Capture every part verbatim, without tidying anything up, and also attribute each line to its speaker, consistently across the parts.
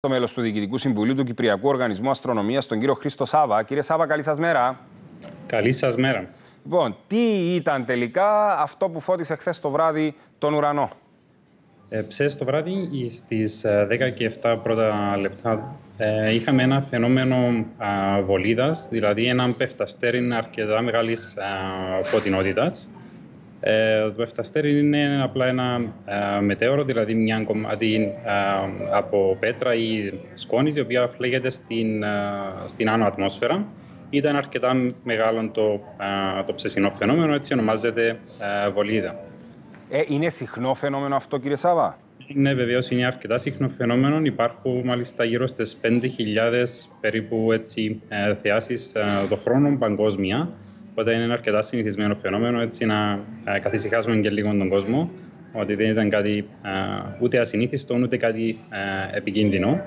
Speaker 1: Το μέλος του Διοικητικού Συμβουλίου του Κυπριακού Οργανισμού Αστρονομίας, τον κύριο Χρήστο Σάβα. Κύριε Σάβα, καλή σας μέρα.
Speaker 2: Καλή σας μέρα.
Speaker 1: Λοιπόν, τι ήταν τελικά αυτό που φώτισε χθες το βράδυ τον ουρανό?
Speaker 2: Ε, Χθες το βράδυ, στις δέκα και επτά πρώτα λεπτά, ε, είχαμε ένα φαινόμενο α, βολίδας, δηλαδή ένα πεφταστέρι αρκετά μεγάλης α, φωτεινότητας. Ε, το πεφταστέρι είναι απλά ένα α, μετέωρο, δηλαδή μια κομμάτι α, από πέτρα ή σκόνη, η οποία φλέγεται στην, α, στην άνω ατμόσφαιρα. Ήταν αρκετά μεγάλο το, α, το ψεσινό φαινόμενο, έτσι ονομάζεται α, βολίδα.
Speaker 1: Ε, είναι συχνό φαινόμενο αυτό, κύριε Σάβα?
Speaker 2: Ναι, βεβαίως είναι αρκετά συχνό φαινόμενο. Υπάρχουν μάλιστα γύρω στις πέντε χιλιάδες περίπου έτσι, ε, θεάσεις ε, το χρόνο παγκόσμια. Οπότε είναι ένα αρκετά συνηθισμένο φαινόμενο, έτσι να ε, καθησυχάσουμε και λίγο τον κόσμο ότι δεν ήταν κάτι ε, ούτε ασυνήθιστο, ούτε κάτι ε, επικίνδυνο.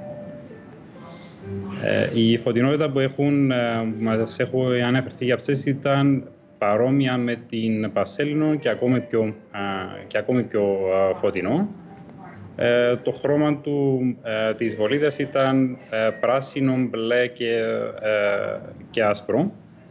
Speaker 2: Ε, η φωτεινότητα που έχουν, ε, μας έχω αναφερθεί για ψες ήταν παρόμοια με την Πασέλινο και ακόμη πιο, ε, και ακόμη πιο ε, φωτεινό. Ε, το χρώμα του, ε, της βολίδας ήταν ε, πράσινο, μπλε και, ε, και άσπρο.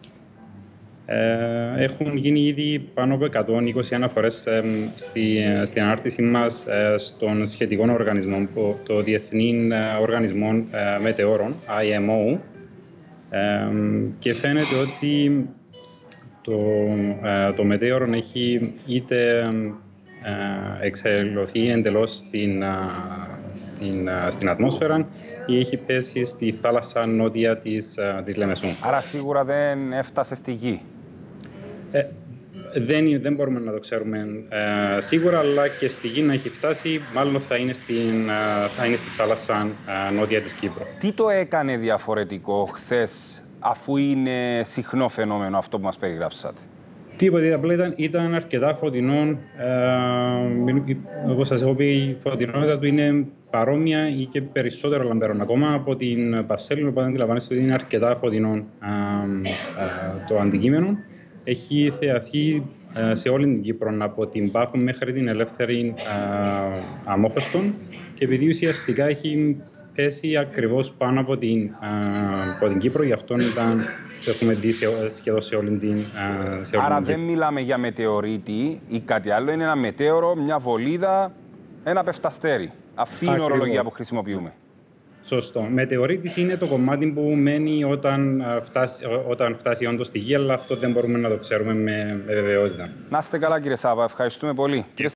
Speaker 2: Ε, έχουν γίνει ήδη πάνω από εκατόν είκοσι αναφορές ε, στη, στην ανάρτησή μας ε, στον σχετικό οργανισμό, το Διεθνή Οργανισμό ε, Μετεώρων, άι εμ ο, ε, και φαίνεται ότι το, ε, το μετέωρο έχει είτε εξελιχθεί εντελώς στην, στην, στην ατμόσφαιρα ή έχει πέσει στη θάλασσα νότια της, της Λεμεσού.
Speaker 1: Άρα σίγουρα δεν έφτασε στη γη.
Speaker 2: Ε, δεν, δεν μπορούμε να το ξέρουμε ε, σίγουρα, αλλά και στη γη να έχει φτάσει, μάλλον θα είναι, στην, θα είναι στη θάλασσα ε, νότια της Κύπρου.
Speaker 1: Τι το έκανε διαφορετικό χθες, αφού είναι συχνό φαινόμενο αυτό που μας περιγράψατε?
Speaker 2: Τίποτε, απλά ήταν, ήταν αρκετά φωτεινό. Ε, όπως σας έχω πει, η φωτεινότητα του είναι παρόμοια ή και περισσότερο λαμπερό ακόμα από την Πασέλινο, οπότε αντιλαμβάνεστε ότι είναι αρκετά φωτεινό ε, ε, το αντικείμενο. Έχει θεαθεί ε, σε όλη την Κύπρο, από την Πάφο μέχρι την Ελεύθερη ε, Αμόχωστον, και επειδή ουσιαστικά έχει πέσει ακριβώς πάνω από την, ε, από την Κύπρο, γι' αυτό ήταν, το έχουμε δει σε, σχεδόν σε όλη την σε όλη
Speaker 1: Άρα
Speaker 2: την
Speaker 1: δεν μιλάμε για μετεωρίτη ή κάτι άλλο, είναι ένα μετέωρο, μια βολίδα, ένα πεφταστέρι. Αυτή είναι η
Speaker 2: Ακριβώς.
Speaker 1: ορολογία που χρησιμοποιούμε.
Speaker 2: Σωστό. Μετεωρίτης είναι το κομμάτι που μένει όταν φτάσει, όταν φτάσει όντως στη γη, αλλά αυτό δεν μπορούμε να το ξέρουμε με, με βεβαιότητα.
Speaker 1: Να είστε καλά, κύριε Σάβα. Ευχαριστούμε πολύ.